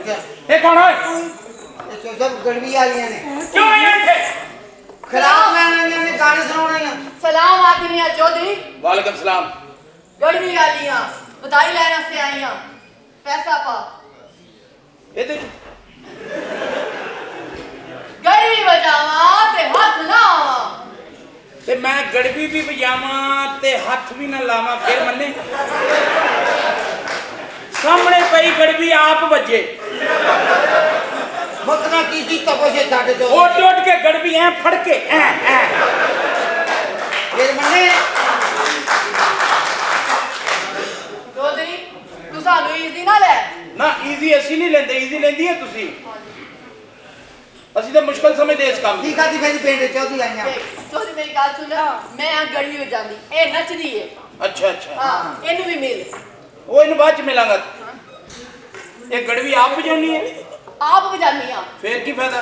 ये कौन है? ये सब गड़बी वालियां ने। क्यों आए थे? खराब मैंने गाने सुनाने हैं। सलाम आखिरिया चौधरी। वालेकुम सलाम। गड़बी वालियां बधाई लेने से आई हैं। पैसा पा। ये देख। गड़बी बजावा ते हाथ ना आवा। ते मैं गड़बी भी बजावा ते हाथ भी ना लावा फिर मन्ने। सामने पई गड़बी आप बजे। मतना किसी तपस्या छाड़े जो। ओट के गड़बी हैं फड़ के फिर मन्ने। चौधरी तू सानू इजी ना ले। ना इजी ऐसी नहीं लेंदे इजी लेंदी है तुसी। ਅਸੀਂ ਤਾਂ ਮੁਸ਼ਕਲ ਸਮਝਦੇ ਇਸ ਕੰਮ ਠੀਕ ਆ ਦੀ ਮੇਰੀ ਪਿੰਡ ਚੌਧਰੀ ਆਈਆਂ ਚੌਧਰੀ ਮੇਰੀ ਗੱਲ ਸੁਣ ਮੈਂ ਆ ਗੜੀ ਹੋ ਜਾਂਦੀ ਇਹ ਨੱਚਦੀ ਏ ਅੱਛਾ ਅੱਛਾ ਹਾਂ ਇਹਨੂੰ ਵੀ ਮਿਲ ਉਹ ਇਹਨੂੰ ਬਾਅਦ ਚ ਮਿਲਾਂਗਾ ਇਹ ਗੜਵੀ ਆਪ ਵਜਾਉਣੀ ਹੈ ਆਪ ਵਜਾਨੀ ਆ ਫੇਰ ਕੀ ਫਾਇਦਾ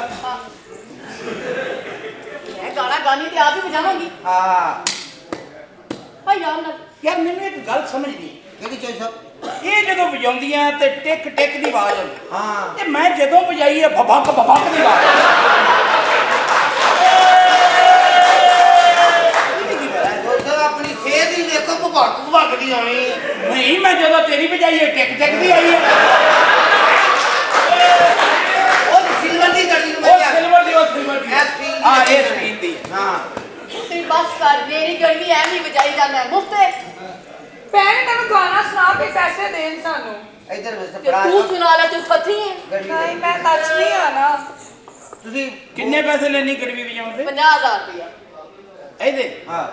ਮੈਂ ਗਾਣਾ ਗਾਣੀ ਤੇ ਆਪ ਹੀ ਵਜਾਵਾਂਗੀ ਹਾਂ ਭਾਈ ਯਾਰ ਮੈਨੂੰ ਇੱਕ ਗੱਲ ਸਮਝ ਨਹੀਂ ਕਿਹੜੀ ਚੀਜ਼ ਇਹ ਜਦੋਂ ਵਜਾਉਂਦੀਆਂ ਤੇ ਟਿਕ ਟਿਕ ਦੀ ਆਵਾਜ਼ ਆਉਂਦੀ ਹਾਂ ਤੇ ਮੈਂ ਜਦੋਂ ਵਜਾਈ ਹੈ ਭਬਕ ਭਬਕ ਦੀ ਆਵਾਜ਼ ਆਪਣੀ ਸਿਹਤ ਹੀ ਦੇਖੋ ਭਬਕ ਭਬਕ ਦੀ ਆਉਣੀ ਨਹੀਂ ਮੈਂ ਜਦੋਂ ਤੇਰੀ ਵਜਾਈ ਹੈ ਟਿਕ ਟਿਕ ਦੀ ਆਈ ਹੈ ਉਹ ਸਿਲਵਰ ਦੀ ਗੱਡੀ ਨੂੰ ਉਹ ਸਿਲਵਰ ਦੀ ਹਾਂ ਇਹ ਸਪੀਡ ਦੀ ਹਾਂ ਤੂੰ ਬਸ ਕਰ ਮੇਰੀ ਗੜਵੀ ਐਵੇਂ ਹੀ ਵਜਾਈ ਜਾਂਦਾ ਮੁਫਤੇ ਭੈਣ ਤੈਨੂੰ ਗਾਣਾ ਸੁਣਾ ਕੇ ਪੈਸੇ ਦੇਣ ਸਾਨੂੰ ਇਧਰ ਤੂੰ ਸੁਣਾ ਲੈ ਤੂੰ ਥੱਥੀ ਹੈ ਨਹੀਂ ਮੈਂ ਟੱਚ ਨਹੀਂ ਆਣਾ ਤੁਸੀਂ ਕਿੰਨੇ ਪੈਸੇ ਲੈਣੀ ਗੜਵੀ ਵਜਾਉਣ ਦੇ 50000 ਰੁਪਇਆ ਇਹਦੇ ਹਾਂ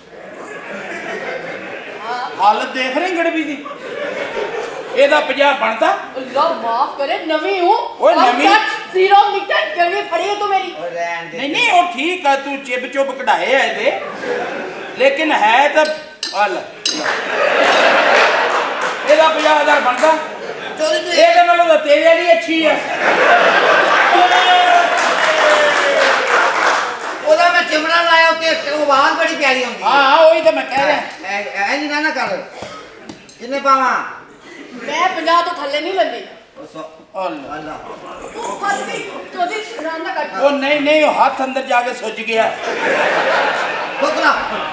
ਹਾਲਤ ਦੇਖ ਰਹੇ ਗੜਵੀ ਦੀ ਇਹਦਾ 50 ਬਣਦਾ ਅੱਲਾ ਮਾਫ ਕਰੇ ਨਵੀਂ ਹੂੰ ਓਏ ਨਵੀਂ 0 ਮੀਟਰ ਗੜਵੀ ਫੜੀ ਹੈ ਤੂੰ ਮੇਰੀ ਨਹੀਂ ਨਹੀਂ ਉਹ ਠੀਕ ਆ ਤੂੰ ਚਿਬ ਚੁਬ ਕਢਾਏ ਆ ਇਹਦੇ ਲੇਕਿਨ ਹੈ ਤਾਂ ਹਲ ਇਹਦਾ 50000 ਬਣਦਾ ਇਹਦੇ ਨਾਲੋਂ ਤਾਂ ਤੇਰੇ ਵਾਲੀ ਅੱਛੀ ਆ ਉਹਦਾ ਮੈਂ ਚਿਮੜਾ ਲਾਇਆ ਉੱਤੇ ਆਵਾਜ਼ ਬੜੀ ਪਿਆਰੀ ਆਉਂਦੀ ਹਾਂ ਉਹੀ ਤਾਂ ਮੈਂ ਕਹਿ ਰਿਹਾ ਐ ਨਹੀਂ ਨਾ ਕਰ ਕਿੰਨੇ ਪਾਵਾਂ ਮੈਂ 50 ਤੋਂ ਥੱਲੇ ਨਹੀਂ ਲੈਂਦੀ ਅੱਲਾ ਤੂੰ ਫਸ ਗਈ ਚੌਧਰੀ ਸ਼ਰਾਨ ਨਾ ਕੱਟ ਉਹ ਨਹੀਂ ਨਹੀਂ ਉਹ ਹੱਥ ਅੰਦਰ ਜਾ ਕੇ ਸੁੱਜ ਗਿਆ ਬੋਤਲਾ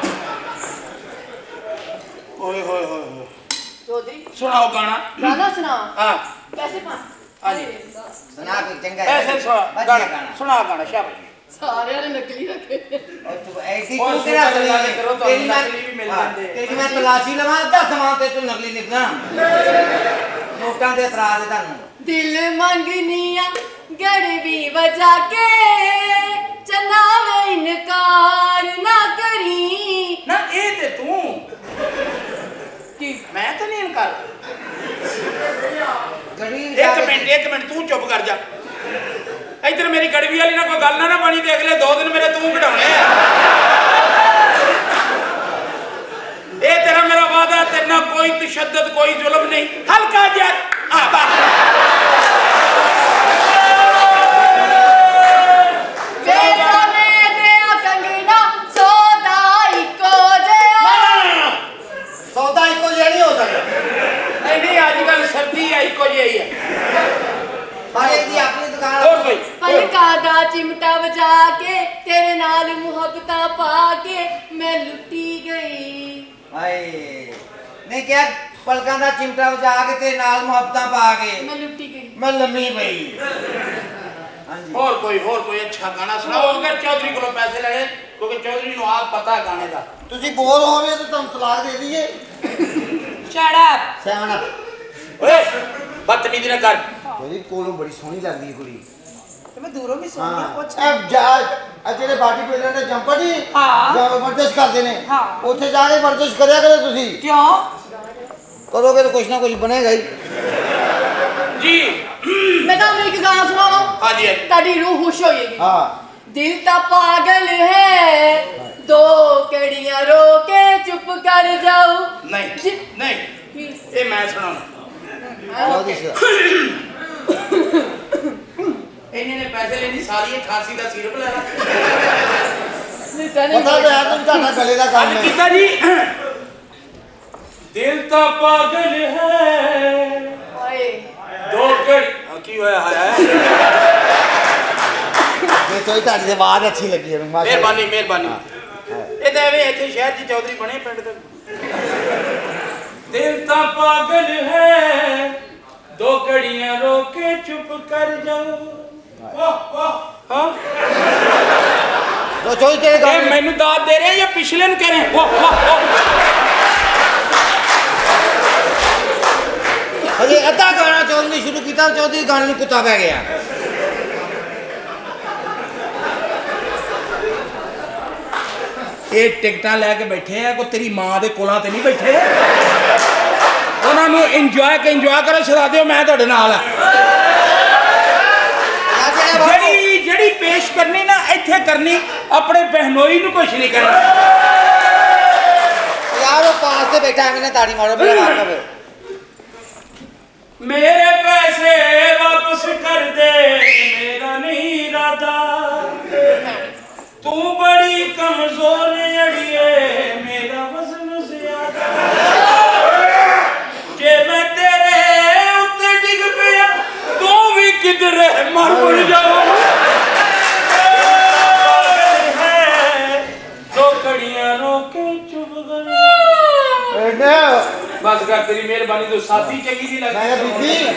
ਓਏ ਹੋਏ ਹੋਏ ਚੌਧਰੀ ਸੁਣਾਓ ਗਾਣਾ ਗਾਣਾ ਸੁਣਾ ਹਾਂ कैसे पा ਹਾਂਜੀ ਸੁਣਾ ਕੇ ਚੰਗਾ ਐਸੇ ਸੁਣਾ ਗਾਣਾ ਸੁਣਾ ਗਾਣਾ ਸ਼ਾਬਾਸ਼ सारे ने नकली रखे ऐसी क्यों तेरा करो तो नकली भी मिल जाते तेरी मैं तलाशी लवा अद्धा समान ते तू नकली निकला नोटां दे इतराज तानू दिल मंगनिया गड़बी बजा के चनावे इनकार ना करी ना ए ते तू कि मैं तो नहीं इनकार गड़ी एक मिनट तू चुप कर जा इधर मेरी गड़वी वाली ना कोई गल ना बनी ते अगले 2 दिन मेरे तू घटाने ए तेरा मेरा वादा तेरे ना कोई तशद्दुद कोई जुल्म नहीं हल्का जा सौदा इको जे नहीं हो सकता नहीं आजकल सर्दी है इको जी है हर एक दी अपनी दुकान और कोई पलका दा चिमटा बजा के तेरे नाल मुहब्बता पा के मैं लुटी गई हाय नहीं क्या पलकां दा चिमटा बजा के ते नाल मुहब्बतां पा के मैं लुटी गई मैं लम्मी पई हां जी और कोई अच्छा गाना सुनाओ अगर चौधरी को पैसे लेने क्योंकि चौधरी नु आप पता है गाने दा ਤੁਸੀਂ ਬੋਲ ਹੋਵੇ ਤਾਂ ਤੁਹਾਨੂੰ ਤਲਾਕ ਦੇ ਦਈਏ ਸ਼ਟ ਅਪ ਸੈਵਨ ओए बदतमीजी ना कर ਉਹਦੀ ਕੋਲੋਂ ਬੜੀ ਸੋਹਣੀ ਲੱਗਦੀ ਹੈ ਕੁੜੀ ਤੇ ਮੈਂ ਦੂਰੋਂ ਵੀ ਸੁਣਦੀ ਪੁੱਛ ਇਹ ਜਾ ਜਿਹੜੇ ਬਾਡੀ ਬਿਲਡਰ ਨੇ ਜੰਪਰ ਨਹੀਂ ਹਾਂ ਜੋ ਵਰਜਿਸ਼ ਕਰਦੇ ਨੇ ਹਾਂ ਉੱਥੇ ਜਾ ਕੇ ਵਰਜਿਸ਼ ਕਰਿਆ ਕਰੋ ਤੁਸੀਂ ਕਿਉਂ ਕਰੋਗੇ ਤਾਂ ਕੁਛ ਨਾ ਕੁਛ ਬਣੇਗਾ ਹੀ जी मैं तो एक गाना सुनावा हां जी ताड़ी रूह खुश होएगी हां दिल ता पागल है दो कड़ियां रो के चुप कर जाओ नहीं नहीं ये मैं सुनाऊं इन्हें ने पैसे लेनी सारी खांसी का सिरप लेना पता तो है तुम ਤੁਹਾਡਾ ਗਲੇ ਦਾ ਕੰਮ ਹੈ कितना जी दिल ता पागल है हाय दो कड़ी ਕੀ ਹੋਇਆ ਹੈ? ਇਹ ਤੋਂ ਤੁਹਾਡੀ ਆਵਾਜ਼ ਅੱਛੀ ਲੱਗੀ ਮੈਨੂੰ ਮਾਸ਼ਾਅੱਲਾ। ਮਿਹਰਬਾਨੀ। ਇਹ ਤਾਂ ਐਵੇਂ ਇੱਥੇ ਸ਼ਹਿਰ 'ਚ ਚੌਧਰੀ ਬਣੇ ਪਿੰਡ ਦੇ। ਦਿਲ ਤਾਂ ਪਾਗਲ ਹੈ, 2 ਘੜੀਆਂ ਰੋ ਕੇ ਚੁੱਪ ਕਰ ਜਾਓ। ਹਾਂ ਲੋ ਚੋਈ ਤੇਰੇ ਇਹ ਗਾਣੇ ਮੈਨੂੰ ਦਾਦ ਦੇ ਰਹੇ ਜਾਂ ਪਿਛਲੇ ਨੂੰ ਕਹਿ ਰਹੇ? ਵਾਹ ਵਾਹ ਵਾਹ। ਹਜੇ ਅੱਧਾ ਗਾਣਾ ਚੌਧਰੀ ਸ਼ੁਰੂ ਕੀਤਾ, ਚੌਧਰੀ ਗਾਣੇ ਨੂੰ ਕੁੱਤਾ ਪੈ ਗਿਆ। ਇਹ ਟਿਕਟਾਂ ਲੈ ਕੇ ਬੈਠੇ ਆ, ਕੋਈ ਤੇਰੀ ਮਾਂ ਦੇ ਕੋਲਾਂ ਤੇ ਨਹੀਂ ਬੈਠੇ। ਉਹਨਾਂ ਨੂੰ ਇੰਜੋਏ ਕਰੋ, ਛਡਾ ਦਿਓ, ਮੈਂ ਤੁਹਾਡੇ ਨਾਲ ਆ। ਜਿਹੜੀ ਪੇਸ਼ ਕਰਨੀ ਨਾ ਇੱਥੇ ਕਰਨੀ, ਆਪਣੇ ਬਹਿਨੋਈ ਨੂੰ ਕੁਛ ਨਹੀਂ ਕਰਨਾ। ਯਾਰ ਉਹ ਪਾਸ ਤੇ ਬੈਠਾ ਹੈ, ਮੈਨੇ ਤਾੜੀ ਮਾਰੋ ਮੇਰਾ ਮਾਰ ਕਵੇ। ਮੇਰੇ ਪੈਸੇ ਵਾਪਸ ਕਰ ਦੇ, ਮੇਰਾ ਨਹੀਂ ਇਰਾਦਾ। ਤੂੰ ਬੜੀ ਕਮਜ਼ੋਰ ਅੜੀਏ, ਮੇਰਾ ਵਜ਼ਨ ਜ਼ਿਆਦਾ। ਜੇ ਮੈਂ ਤੇਰੇ ਉੱਤੇ ਡਿੱਗ ਪਿਆ, ਤੂੰ ਵੀ ਕਿਧਰੇ ਮਰ ਮੁਰ ਜਾਓ। 2 ਘੜੀਆਂ ਰੋ ਕੇ ਚੁੱਪ ਕਰ ਜਾ। ਬਸ ਕਰ, ਤੇਰੀ ਮਿਹਰਬਾਨੀ ਤੋਂ ਸਾਥੀ ਚੰਗੀ ਨਹੀਂ ਮੈਂ ਲੱਗਦੀ। ਬੀਬੀ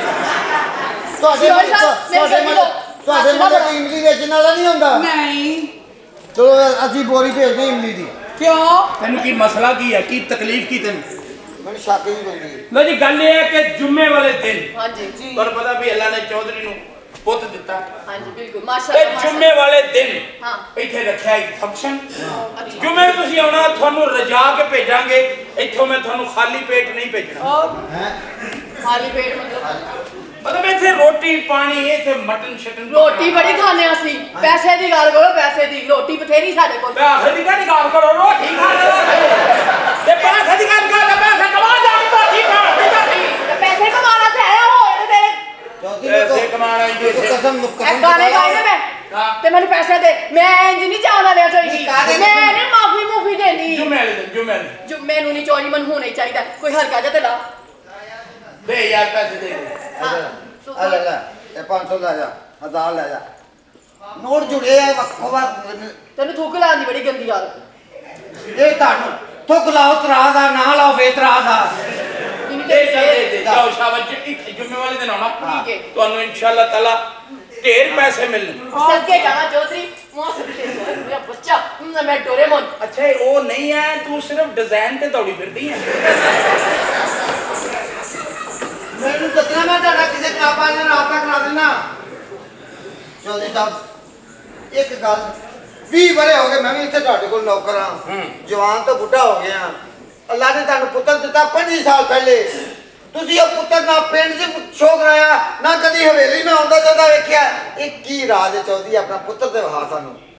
ਤੁਹਾਡੇ ਮਤਲਬ ਇਮਲੀ ਵੇਚਣ ਵਾਲਾ ਨਹੀਂ ਹੁੰਦਾ? ਨਹੀਂ। ਚਲੋ ਅਸੀਂ ਬੋਰੀ ਭੇਜਦੇ ਇਮਲੀ ਦੀ। ਕਿਉਂ? ਤੈਨੂੰ ਕੀ ਮਸਲਾ ਕੀ ਹੈ? ਕੀ ਤਕਲੀਫ ਕੀ ਤੈਨੂੰ? ਮੈਨੂੰ ਸ਼ੱਕ ਹੀ ਪੈਂਦੀ ਹੈ। ਲੋ ਜੀ, ਗੱਲ ਇਹ ਹੈ ਕਿ ਜੁਮੇ ਵਾਲੇ ਦਿਨ ਹਾਂਜੀ ਜੀ, ਤੁਹਾਨੂੰ ਪਤਾ ਵੀ ਅੱਲਾ ਨੇ ਚੌਧਰੀ ਨੂੰ ਪੁੱਤ ਦਿੱਤਾ। ਹਾਂਜੀ ਬਿਲਕੁਲ ਤੇ ਮਾਸ਼ਾਅੱਲਾ। ਜੁਮੇ ਵਾਲੇ ਦਿਨ ਹਾਂ। ਇੱਥੇ ਰੱਖਿਆ ਇੱਕ ਫੰਕਸ਼ਨ। ਜੁਮੇ ਨੂੰ ਤੁਸੀਂ ਆਉਣਾ, ਤੁਹਾਨੂੰ ਰਜਾ ਕੇ ਭੇਜਾਂਗੇ। ਇੱਥੋਂ ਮੈਂ ਤੁਹਾਨੂੰ ਖਾਲੀ ਪੇਟ ਨਹੀਂ ਭੇਜਣਾ। ਖਾਲੀ ਪੇਟ ਮਤਲਬ ਇੱਥੇ ਰੋਟੀ ਪਾਣੀ, ਇੱਥੇ ਮਟਨ ਸ਼ਟਨ। ਰੋਟੀ ਬੜੀ ਖਾਣੇ ਅਸੀਂ। ਪੈਸੇ ਦੀ ਗੱਲ ਕਰੋ, ਪੈਸੇ ਦੀ। ਰੋਟੀ ਬਥੇਰੀ ਸਾਡੇ ਕੋਲ। ਪੈਸੇ ਦੀ ਕਾਹਦੀ ਗੱਲ ਕਰੋ? ਰੋਟੀ ਖਾ ਲਓ ਤੇ ਪੈਸੇ ਦੀ ਗੱਲ ਕਰ, ਪੈਸੇ ਕਮਾ ਜਾ। ਰੋਟੀ ਖਾ ਤੇ ਪੈਸੇ ਕਮਾਣਾ ਤੇ ਆਇਆ ਹੋਏ ਤੇਰੇ। ਪੈਸੇ ਕਮਾਣਾ ਹੀ ਕਸਮ ਇਹ ਗਾਣੇ ਗਾਏ ਨੇ ਮੈਂ ਤੇ ਮੈਨੂੰ ਪੈਸੇ ਦੇ। ਮੈਂ ਇੰਜ ਨਹੀਂ ਚਾਹਣਾ ਲਿਆ ਚੋਰੀ। ਮੈਂ ਨਹੀਂ ਮਾਫੀ ਦੇਣੀ। ਜੁਮੇ ਵਾਲੇ ਦਿਨ ਜੋ ਮੈਨੂੰ ਨਹੀਂ ਚੋਰੀ, ਮੈਨੂੰ ਹੋਣਾ ਹੀ ਚਾਹੀਦਾ। ਕੋਈ ਹਲਕਾ ਜਿਹਾ ਤੇ ਲਾ ਦੇ ਯਾਰ, ਪੈਸੇ ਦੇ। ਆ ਲੈ ਲੈ, ਇਹ 500 ਲੈ ਜਾ, 1000 ਲੈ ਜਾ। ਨੋਟ ਜੁੜੇ ਆ ਵੱਖੋ ਵੱਖ। ਤੈਨੂੰ ਥੁੱਕ ਲਾਉਣ ਦੀ ਬੜੀ ਗੰਦੀ ਆਦਤ। ਇਹ ਤੁਹਾਨੂੰ ਥੁੱਕ ਲਾਓ ਤਰਾ ਦਾ, ਨਾ ਲਾਓ ਫੇਤਰਾ ਦਾ। ਦੇ ਜਾਓ, ਸ਼ਾਬਾਸ਼। ਇੱਥੇ ਜੁਮੇ ਵਾਲੇ ਦਿਨ ਆਉਣਾ, ਠੀਕ ਹੈ। ਤੁਹਾਨੂੰ ਇਨਸ਼ਾਅੱਲਾ ਤਾਲਾ ਢੇਰ ਪੈਸੇ ਮਿਲਣ। ਸਦਕੇ ਜਾਣਾ ਚੌਧਰੀ। ਮੇਰਾ ਬੱਚਾ ਮੈਂ ਡੋਰੇਮੋਨ। ਅੱਛਾ, ਉਹ ਨਹੀਂ ਹੈ, ਤੂੰ ਸਿਰਫ ਡਿਜ਼ਾਈਨ ਤੇ ਦੌੜੀ ਫਿਰਦੀ ਹੈ। ਮੈਨੂੰ ਦੱਸਣਾ, ਮੈਂ ਤੁਹਾਡਾ ਕਿਸੇ ਕਲਾਬਾਂ ਨਾਲ ਰਾਬਤਾ ਕਰਾ ਦੇਣਾ। ਚੌਧਰੀ ਸਾਹਿਬ ਇੱਕ ਗੱਲ, 20 ਵਰੇ ਹੋ ਗਏ ਮੈਂ ਵੀ ਇੱਥੇ ਤੁਹਾਡੇ ਕੋਲ ਨੌਕਰ ਹਾਂ। ਜਵਾਨ ਤੋਂ ਬੁੱਢਾ ਹੋ ਗਿਆ। ਅੱਲਾ ਨੇ ਤੁਹਾਨੂੰ ਪੁੱਤਰ ਦਿੱਤਾ 25 ਸਾਲ ਪਹਿਲੇ। ਤੁਸੀਂ ਉਹ ਪੁੱਤਰ ਨਾ ਪਿੰਡ 'ਚ ਸ਼ੋਅ ਕਰਾਇਆ, ਨਾ ਕਦੀ ਹਵੇਲੀ ਮੈਂ ਆਉਂਦਾ ਜਾਂਦਾ ਵੇਖਿਆ। ਇਹ ਕੀ ਰਾਜ ਹੈ ਚੌਧਰੀ? ਆਪਣਾ ਪੁੱਤਰ ਤੇ ਵਹਾ ਸਾਨੂੰ।